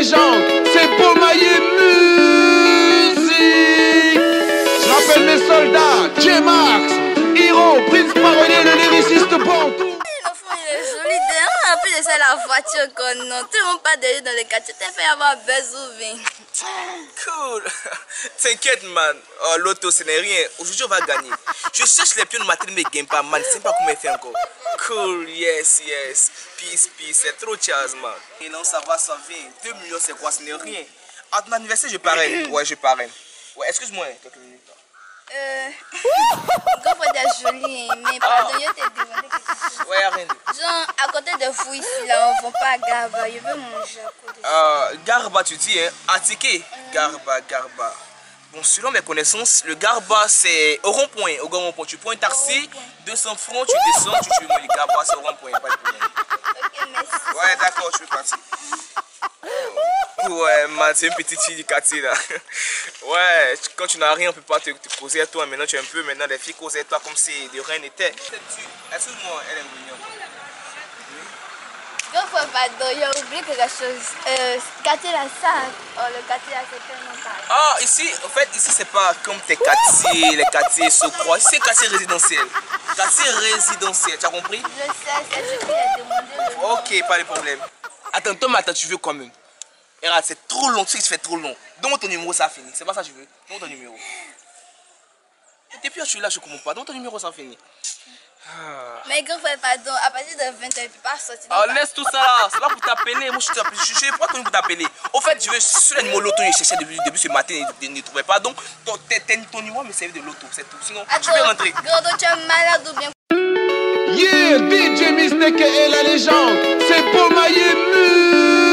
légende, c'est Bomaye Musique. Je rappelle mes soldats, J-Max, Hiro, Prince Parolier, le lyriciste Bantou. L'enfant il est joli, en plus de ça la voiture qu'on non, tout le monde pas derrière dans les quartiers, t'as fait avoir besoin. Cool. T'inquiète man, oh, l'auto ce n'est rien, aujourd'hui on va gagner. Je cherche les pions de ma télé mais game pas man, je sais pas comment il fait encore. Cool, yes, yes, peace, c'est trop Charles man. Et non ça va, ça vient, 2 millions c'est quoi, ce n'est rien. À ton anniversaire je parraine, ouais je parraine. Ouais, excuse-moi quelques minutes. Quand faut être joli, mais pardon, je t'ai demandé quelque chose. Ouais, rien. Genre, à côté de vous ici, là, on ne vend pas Garba, je veux manger à côté. Garba, tu dis, hein? Attiqué. Garba. Bon, selon mes connaissances, le Garba, c'est au rond-point. Au grand rond-point. Tu prends un taxi, 200 francs, tu descends, tu veux manger. Garba, c'est au rond-point, pas de problème. Ok, merci. Ouais, d'accord, je vais partir. Ouais, man, c'est une petite fille du quartier là. Ouais, quand tu n'as rien, on peut pas te causer à toi. Maintenant, tu es un peu, maintenant, les filles causent à toi comme si de rien n'était. Excuse-moi, elle est mignonne. Non, pardon, j'ai oublié quelque chose. Quartier là, ça, le quartier là, c'est tellement pareil. Ah, ici, en fait, ici, c'est pas comme tes quartiers, les quartiers Socroix. Ici, c'est un quartier résidentiel. Quartier résidentiel, tu as compris? Je sais, c'est ce qu'il a demandé. Ok, pas de problème. Attends, Tom, attends, tu veux quand même? Regarde, c'est trop long, tu sais que c'est trop long. Donne-moi ton numéro, ça finit. C'est pas ça que je veux. Donne-moi ton numéro. Et depuis que je suis là, je comprends pas. Donne-moi ton numéro, ça finit. Mais grand frère, pardon, à partir de 20 ans, il ne peut pas sortir. Ah, laisse tout ça là. C'est pas pour t'appeler. Moi, je suis pas connu pour t'appeler. Au fait, je veux sur le numéro loto, je cherchais depuis ce matin et je ne trouvais pas. Donc, ton numéro me servait de loto. C'est tout. Sinon, tu peux rentrer. Grand, tu es malade ou bien? Yeah, DJ Mistake et la légende, c'est Bomaye Musique.